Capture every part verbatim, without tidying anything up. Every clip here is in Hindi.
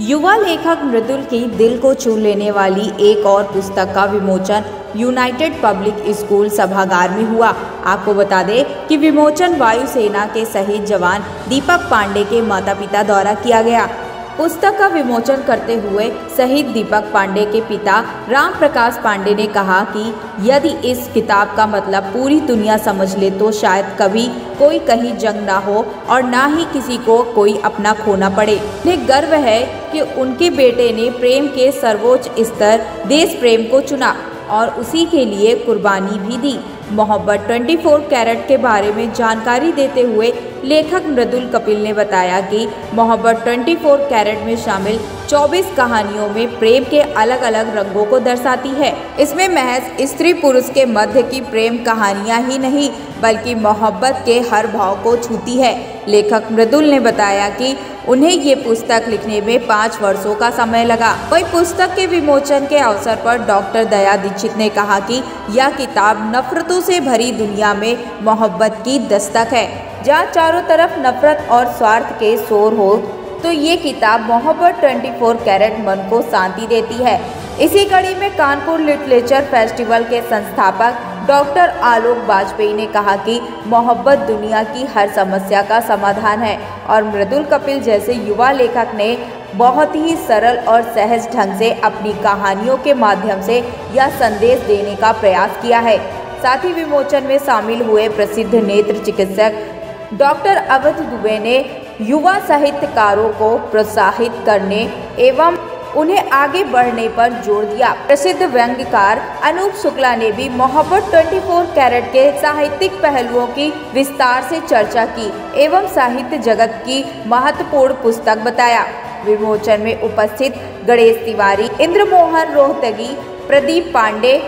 युवा लेखक मृदुल की दिल को छू लेने वाली एक और पुस्तक का विमोचन यूनाइटेड पब्लिक स्कूल सभागार में हुआ। आपको बता दें कि विमोचन वायुसेना के शहीद जवान दीपक पांडे के माता पिता द्वारा किया गया। पुस्तक का विमोचन करते हुए शहीद दीपक पांडे के पिता राम प्रकाश पांडे ने कहा कि यदि इस किताब का मतलब पूरी दुनिया समझ ले तो शायद कभी कोई कहीं जंग ना हो और ना ही किसी को कोई अपना खोना पड़े। उन्हें गर्व है कि उनके बेटे ने प्रेम के सर्वोच्च स्तर देश प्रेम को चुना और उसी के लिए कुर्बानी भी दी। मोहब्बत चौबीस कैरेट के बारे में जानकारी देते हुए लेखक मृदुल कपिल ने बताया कि मोहब्बत चौबीस कैरेट में शामिल चौबीस कहानियों में प्रेम के अलग अलग रंगों को दर्शाती है। इसमें महज स्त्री पुरुष के मध्य की प्रेम कहानियां ही नहीं बल्कि मोहब्बत के हर भाव को छूती है। लेखक मृदुल ने बताया कि उन्हें ये पुस्तक लिखने में पाँच वर्षों का समय लगा। वही पुस्तक के विमोचन के अवसर पर डॉक्टर दया दीक्षित ने कहा कि यह किताब नफरतों से भरी दुनिया में मोहब्बत की दस्तक है। जहाँ चारों तरफ नफरत और स्वार्थ के शोर हो तो ये किताब मोहब्बत चौबीस कैरेट मन को शांति देती है। इसी कड़ी में कानपुर लिटरेचर फेस्टिवल के संस्थापक डॉक्टर आलोक वाजपेयी ने कहा कि मोहब्बत दुनिया की हर समस्या का समाधान है और मृदुल कपिल जैसे युवा लेखक ने बहुत ही सरल और सहज ढंग से अपनी कहानियों के माध्यम से यह संदेश देने का प्रयास किया है। साथ ही विमोचन में शामिल हुए प्रसिद्ध नेत्र चिकित्सक डॉक्टर अवध दुबे ने युवा साहित्यकारों को प्रोत्साहित करने एवं उन्हें आगे बढ़ने पर जोर दिया। प्रसिद्ध व्यंग्यकार अनूप शुक्ला ने भी मोहब्बत चौबीस कैरेट के साहित्यिक पहलुओं की विस्तार से चर्चा की एवं साहित्य जगत की महत्वपूर्ण पुस्तक बताया। विमोचन में उपस्थित गणेश तिवारी, इंद्रमोहन रोहतगी, प्रदीप पांडे,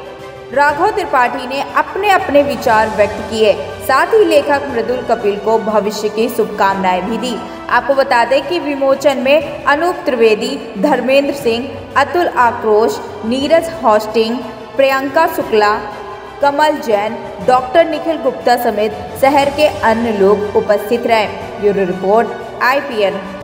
राघव त्रिपाठी ने अपने अपने विचार व्यक्त किए। साथ ही लेखक मृदुल कपिल को भविष्य की शुभकामनाएं भी दी। आपको बता दें कि विमोचन में अनूप त्रिवेदी, धर्मेंद्र सिंह, अतुल आक्रोश, नीरज हॉस्टिंग, प्रियंका शुक्ला, कमल जैन, डॉक्टर निखिल गुप्ता समेत शहर के अन्य लोग उपस्थित रहे। Bureau report I P N.